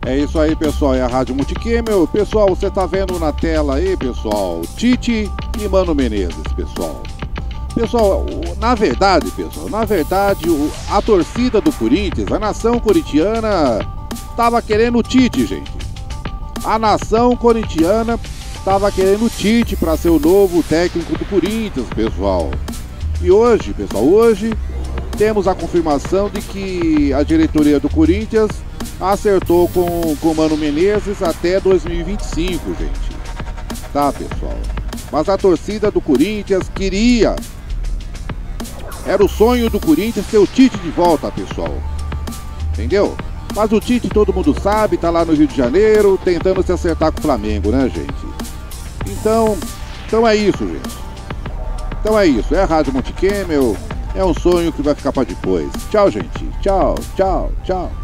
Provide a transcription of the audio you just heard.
É isso aí, pessoal, é a Rádio Multicamel. Pessoal, você tá vendo na tela aí, pessoal, Tite e Mano Menezes, pessoal. Pessoal, na verdade, a torcida do Corinthians, a nação corintiana, tava querendo o Tite, gente. A nação corintiana tava querendo o Tite para ser o novo técnico do Corinthians, pessoal. E hoje, pessoal, temos a confirmação de que a diretoria do Corinthians acertou com o Mano Menezes até 2025, gente. Tá, pessoal? Mas a torcida do Corinthians queria. Era o sonho do Corinthians ter o Tite de volta, pessoal. Entendeu? Mas o Tite, todo mundo sabe, tá lá no Rio de Janeiro, tentando se acertar com o Flamengo, né, gente? Então é isso, gente. Então é isso. É a Rádio Multicamel. É um sonho que vai ficar para depois. Tchau, gente. Tchau, tchau, tchau.